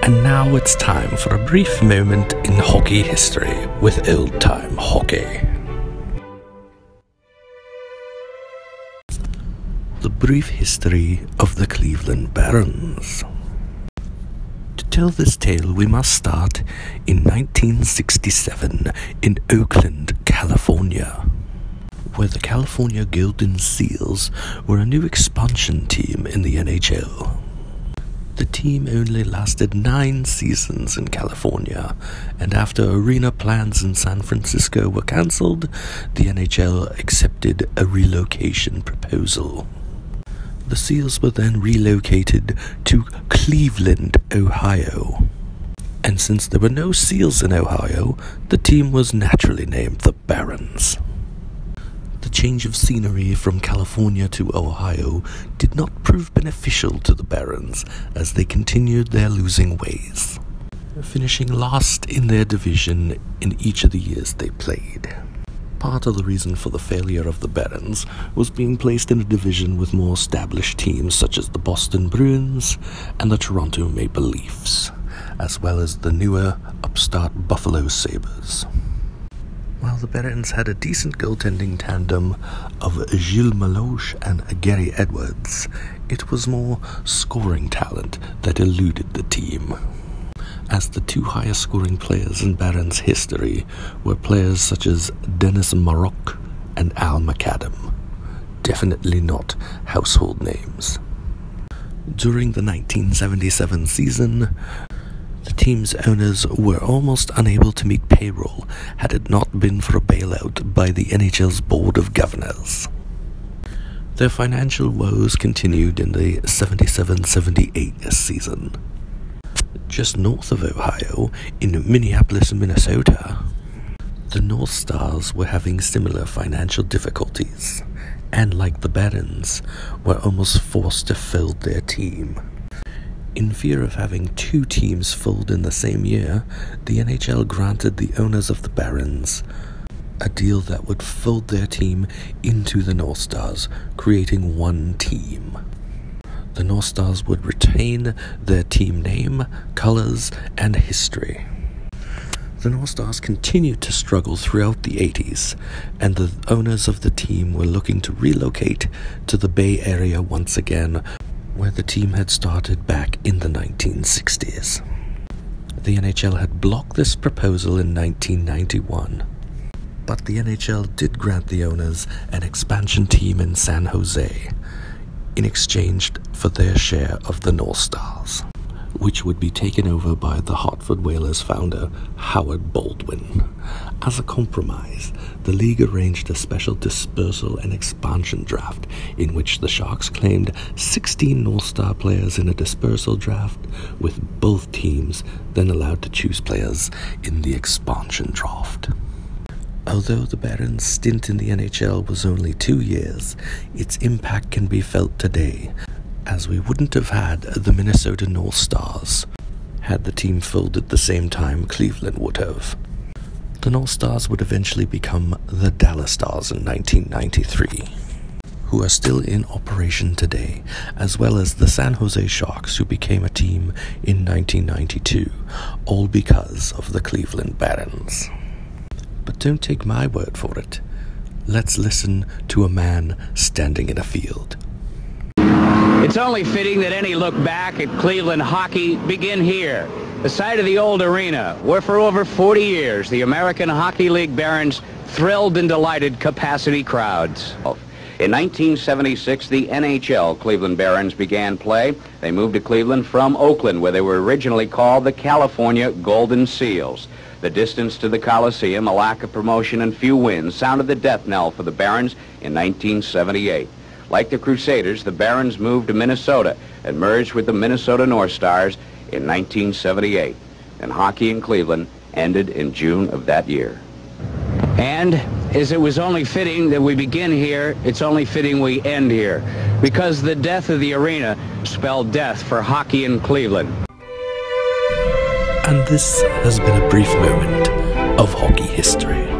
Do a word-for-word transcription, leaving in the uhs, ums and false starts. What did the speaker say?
And now it's time for a brief moment in hockey history with Old Time Hockey. The brief history of the Cleveland Barons. To tell this tale, we must start in nineteen sixty-seven in Oakland, California, where the California Golden Seals were a new expansion team in the N H L. The team only lasted nine seasons in California, and after arena plans in San Francisco were cancelled, the N H L accepted a relocation proposal. The Seals were then relocated to Cleveland, Ohio. And since there were no Seals in Ohio, the team was naturally named the Barons. The change of scenery from California to Ohio did not prove beneficial to the Barons as they continued their losing ways, finishing last in their division in each of the years they played. Part of the reason for the failure of the Barons was being placed in a division with more established teams such as the Boston Bruins and the Toronto Maple Leafs, as well as the newer upstart Buffalo Sabres. While the Barons had a decent goaltending tandem of Gilles Meloche and Gary Edwards, it was more scoring talent that eluded the team, as the two highest scoring players in Barons history were players such as Denis Marok and Al McAdam, definitely not household names. During the nineteen seventy-seven season, the team's owners were almost unable to meet payroll had it not been for a bailout by the N H L's Board of Governors. Their financial woes continued in the seventy-seven seventy-eight season. Just north of Ohio, in Minneapolis, Minnesota, the North Stars were having similar financial difficulties, and like the Barons, were almost forced to fold their team. In fear of having two teams fold in the same year, the N H L granted the owners of the Barons a deal that would fold their team into the North Stars, creating one team. The North Stars would retain their team name, colors, and history. The North Stars continued to struggle throughout the eighties, and the owners of the team were looking to relocate to the Bay Area once again, where the team had started back in the nineteen sixties. The N H L had blocked this proposal in nineteen ninety-one, but the N H L did grant the owners an expansion team in San Jose in exchange for their share of the North Stars, which would be taken over by the Hartford Whalers founder Howard Baldwin. As a compromise, the league arranged a special dispersal and expansion draft in which the Sharks claimed sixteen North Star players in a dispersal draft, with both teams then allowed to choose players in the expansion draft. Although the Barons' stint in the N H L was only two years, its impact can be felt today, as we wouldn't have had the Minnesota North Stars had the team folded the same time Cleveland would have. The North Stars would eventually become the Dallas Stars in nineteen ninety-three, who are still in operation today, as well as the San Jose Sharks, who became a team in nineteen ninety-two, all because of the Cleveland Barons. But don't take my word for it. Let's listen to a man standing in a field. It's only fitting that any look back at Cleveland hockey begin here, the site of the old arena, where for over forty years the American Hockey League Barons thrilled and delighted capacity crowds. In nineteen seventy-six, the N H L Cleveland Barons began play. They moved to Cleveland from Oakland, where they were originally called the California Golden Seals. The distance to the Coliseum, a lack of promotion, and few wins sounded the death knell for the Barons in nineteen seventy-eight. Like the Crusaders, the Barons moved to Minnesota and merged with the Minnesota North Stars in nineteen seventy-eight. And hockey in Cleveland ended in June of that year. And as it was only fitting that we begin here, it's only fitting we end here, because the death of the arena spelled death for hockey in Cleveland. And this has been a brief moment of hockey history.